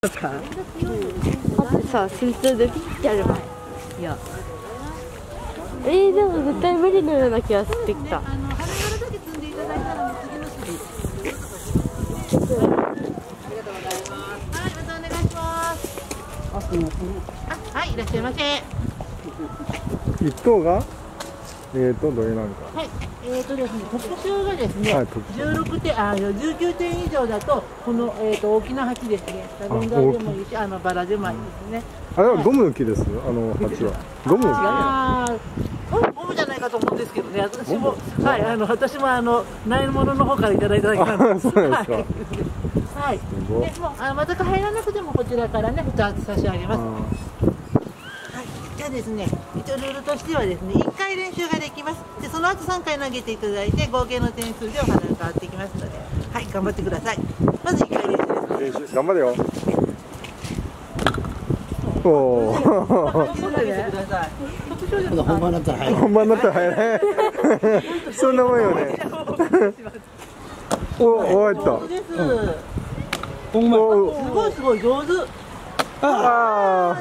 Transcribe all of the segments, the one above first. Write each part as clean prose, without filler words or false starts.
った。 だってさ、水筒でピッてやれば。 いや。 でも絶対無理のような気がしてきた。 はい、いらっしゃいませ。 一等がどれなんか。 はい、ですね、特集がですね、 はい、 19点以上だと、この、大きな鉢ですね、ラベンダーでもいいし、バラでもいいですね。 あれはゴムの木です、鉢は。ゴムの木。 ゴムじゃないかと思うんですけどね、私も、はい、私も、ないものの方からいただいただけなんです。 そうなんですか。 はい。でもう全く入らなくてもこちらからね2つ差し上げます。はい。じゃあですね、一応ルールとしてはですね、1回練習ができます。でその後3回投げていただいて合計の点数でお花が変わってきますので、はい、頑張ってください。まず1回練習です。 練習頑張れよ。おお。 本番だったら入る。 本番だったら入れ。そんなもんよね。お、入った。 すごい上手。はい、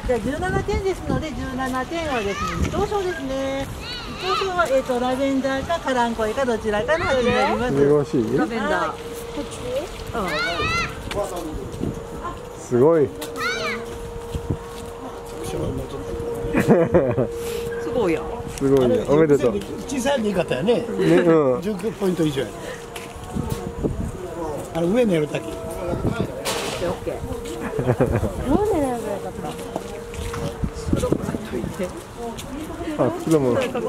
じゃあ17点ですので、17点はですね、2等賞ですね。1等賞はラベンダーかカランコエかどちらかの味になります。 よろしい？ ラベンダー。 すごい。 すごいや。 すごいね。おめでとう。 小さいでいいかったよね。19ポイント以上や。上寝るとき。 どう狙えばよかった。 あ、それも。 そうなんですよ。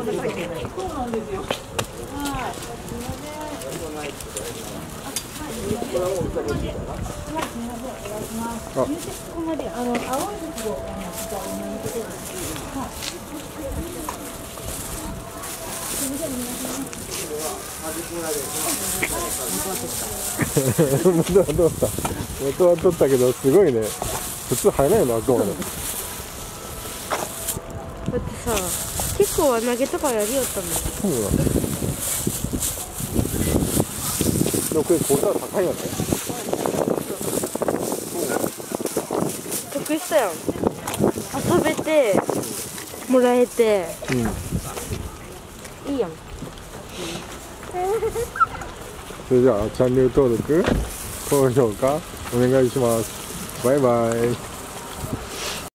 あ。元は取った。元は取ったけど、すごいね。普通入らないの、あくまで。 だってさ、結構は投げとかやりよったんだよ。 そうなんだ。でもこれ、これは高いよね。 得したよ。遊べて、もらえて。いいやん。 それじゃあチャンネル登録、高評価お願いします。バイバイ。